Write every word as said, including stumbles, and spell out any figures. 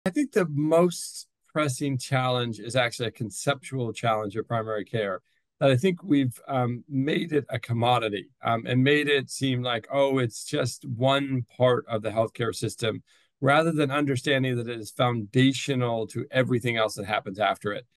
I think the most pressing challenge is actually a conceptual challenge of primary care. That I think we've um, made it a commodity um, and made it seem like, oh, it's just one part of the healthcare system, rather than understanding that it is foundational to everything else that happens after it.